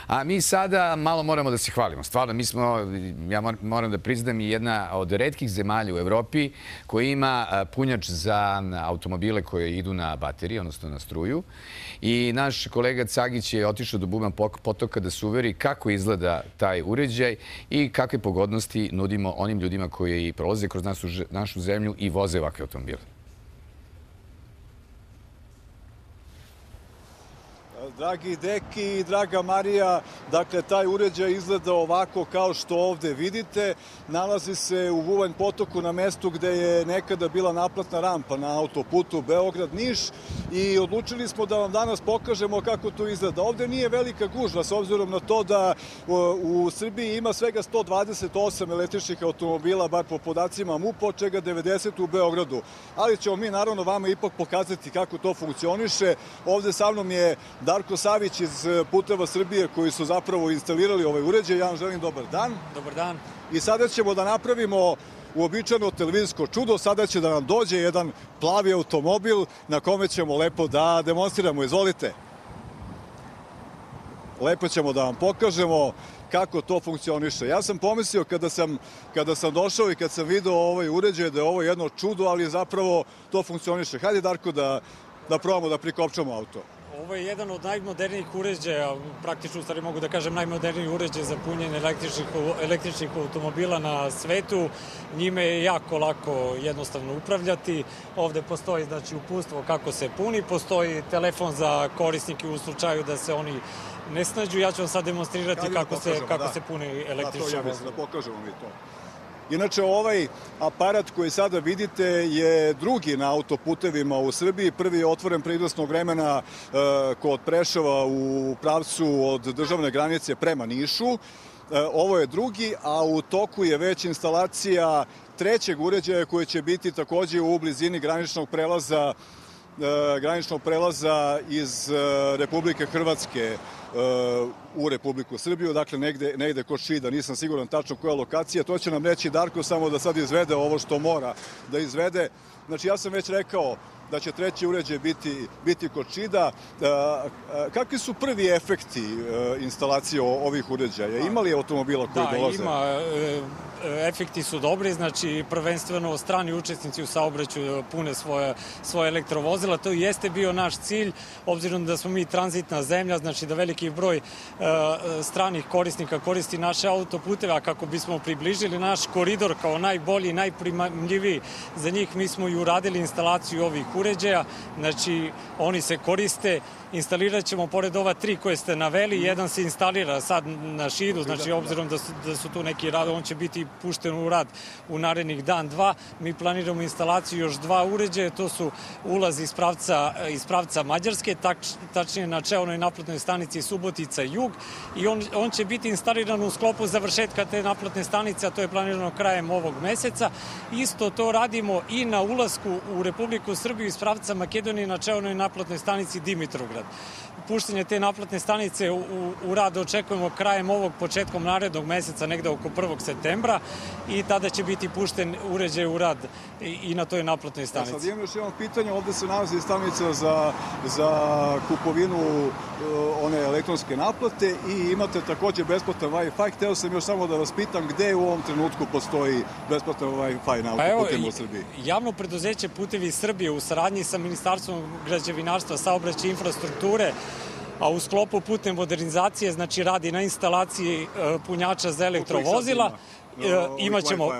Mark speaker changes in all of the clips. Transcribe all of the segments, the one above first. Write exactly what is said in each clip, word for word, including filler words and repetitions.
Speaker 1: A mi sada malo moramo da se hvalimo. Stvarno, mi smo, ja moram da priznam, jedna od retkih zemalja u Evropi koja ima punjač za automobile koje idu na baterije, odnosno na struju. I naš kolega Cagić je otišao do Buban potoka da se uveri kako izgleda taj uređaj i kakve pogodnosti nudimo onim ljudima koji prolaze kroz našu zemlju i voze ovakve automobile.
Speaker 2: Dragi Deki i draga Marija, dakle, taj uređaj izgleda ovako kao što ovde vidite. Nalazi se u Bubanj potoku na mestu gde je nekada bila naplatna rampa na autoputu Beograd-Niš i odlučili smo da vam danas pokažemo kako to izgleda. Ovde nije velika gužva, s obzirom na to da u Srbiji ima svega sto dvadeset osam električnih automobila, bar po podacima MUP-a, od čega devedeset u Beogradu. Ali ćemo mi, naravno, vama ipak pokazati kako to funkcioniše. Ovde sa mnom je Darko Savić iz Puteva Srbije koji su zapravo instalirali ovaj uređaj. Ja vam želim dobar dan.
Speaker 3: Dobar dan.
Speaker 2: I sada ćemo da napravimo uobičajeno televizijsko čudo. Sada će da nam dođe jedan plavi automobil na kome ćemo lepo da demonstriramo. Izvolite. Lepo ćemo da vam pokažemo kako to funkcioniše. Ja sam pomislio kada sam, kada sam došao i kad sam video ovaj uređaj da je ovo jedno čudo, ali zapravo to funkcioniše. Hajde, Darko, da, da probamo da prikopčamo auto.
Speaker 3: Ovo je jedan od najmodernijih uređaja, praktično u stvari mogu da kažem najmoderniji uređaj za punjenje električnih, električnih automobila na svetu. Njime je jako lako jednostavno upravljati. Ovde postoji znači uputstvo kako se puni, postoji telefon za korisnike u slučaju da se oni ne snađu. Ja ću vam sad demonstrirati kako, se, kako da. se puni električni vozila.
Speaker 2: Da, to ja mislim da pokažemo mi to. Inače, ovaj aparat koji sada vidite je drugi na autoputevima u Srbiji. Prvi je otvoren pre izvesnog vremena e, kod Preševa u pravcu od državne granice prema Nišu. E, ovo je drugi, a u toku je već instalacija trećeg uređaja koji će biti takođe u blizini graničnog prelaza e, graničnog prelaza iz e, Republike Hrvatske u Republiku Srbiju, dakle negde, negde kod Šida, nisam siguran tačno koja lokacija, to će nam reći Darko samo da sad izvede ovo što mora da izvede. Znači, ja sam već rekao da će treći uređaj biti, biti kod Šida. Kakvi su prvi efekti instalacije ovih uređaja? Ima li automobila koji
Speaker 3: da,
Speaker 2: dolaze?
Speaker 3: Da, ima. Efekti su dobri, znači prvenstveno strani učesnici u saobraćaju pune svoje, svoje elektrovozila. To jeste bio naš cilj, obzirom da smo mi tranzitna zemlja, znači da veliki broj e, stranih korisnika koristi naše autoputeve, a kako bismo približili naš koridor kao najbolji, najprimamljiviji za njih, mi smo i uradili instalaciju ovih uređaja, znači oni se koriste. Instalirat ćemo, pored ova tri koje ste naveli, jedan se instalira sad na Šidu, znači obzirom da su, da su tu neki rad, on će biti pušten u rad u narednih dan, dva. Mi planiramo instalaciju još dva uređaja, to su ulaz iz pravca, iz pravca Mađarske, tač, tačnije na čelnoj naplatnoj stanici Subotica Jug, i on, on će biti instaliran u sklopu završetka te naplatne stanice, a to je planirano krajem ovog meseca. Isto to radimo i na ulasku u Republiku Srbiju iz pravca Makedonije na čelnoj naplatnoj stanici Dimitrovgrad. Puštenje te naplatne stanice u, u, u rad očekujemo krajem ovog, početkom narednog meseca, negde oko prvog septembra, i tada će biti pušten uređaj u rad i, i na toj naplatnoj stanici.
Speaker 2: Ja sad imam još jedno pitanje, ovde se nalazi stanica za, za kupovinu uh, one elektronske naplate i imate takođe besplatan Wi-Fi. Hteo sam još samo da vas pitam gde u ovom trenutku postoji besplatan Wi-Fi na autoputevima pa u Srbiji.
Speaker 3: Javno preduzeće Putevi Srbije u saradnji sa Ministarstvom građevinarstva, saobraćaja i infrastrukture, a u sklopu putne modernizacije, znači radi na instalaciji punjača za elektrovozila. Imaćemo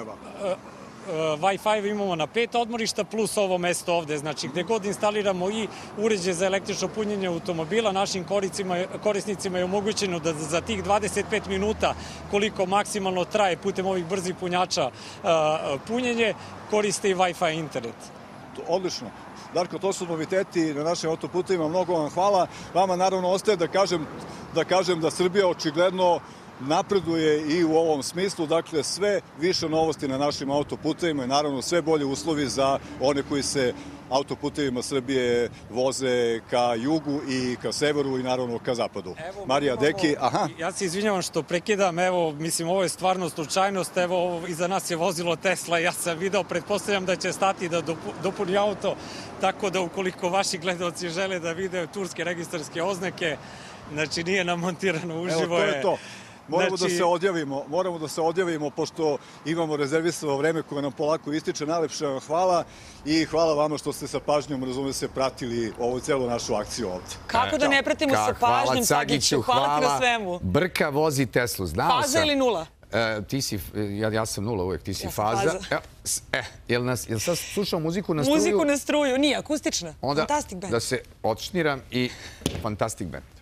Speaker 3: Wi-Fi imamo na pet odmorišta plus ovo mesto ovde, znači gde god instaliramo i uređaj za električno punjenje automobila, našim korisnicima je omogućeno da za tih dvadeset pet minuta koliko maksimalno traje putem ovih brzih punjača punjenje, koriste i Wi-Fi internet.
Speaker 2: Odlično. Darko, to su noviteti na našim autoputevima, mnogo vam hvala. Vama naravno ostaje da kažem da, kažem da Srbija očigledno napreduje i u ovom smislu, dakle sve više novosti na našim autoputevima i naravno sve bolje uslovi za one koji se autoputevima Srbije voze ka jugu i ka severu i naravno ka zapadu.
Speaker 3: Evo,
Speaker 2: Marija Deki, aha.
Speaker 3: Ja se izvinjavam što prekidam, evo, mislim, ovo je stvarno slučajnost, evo, iza nas je vozilo Tesla, ja sam video, pretpostavljam da će stati da dopuni auto, tako da ukoliko vaši gledalci žele da vide turske registarske oznake, Znači, nije nam montirano uživo.
Speaker 2: Evo, to je to. Moramo
Speaker 3: Znači...
Speaker 2: da se odjavimo, moramo da se odjavimo, pošto imamo rezervisano vreme koje nam polako ističe. Najlepše vam hvala i hvala vama što ste sa pažnjom, razume se, pratili ovu celu našu akciju ovde.
Speaker 4: Kako da ne pratimo sa pažnjom, Cagiću? Hvala ti na svemu.
Speaker 1: Brka vozi Teslu, znao sam.
Speaker 4: Faza ili nula?
Speaker 1: Ti si, ja, ja sam nula uvijek, ti si
Speaker 4: Ja sam
Speaker 1: faza.
Speaker 4: faza.
Speaker 1: E, jel, nas, jel sad slušao muziku na struju?
Speaker 4: Muziku na struju, nije, akustična.
Speaker 1: Onda
Speaker 4: Fantastic band.
Speaker 1: da se odšniram i Fantastic band.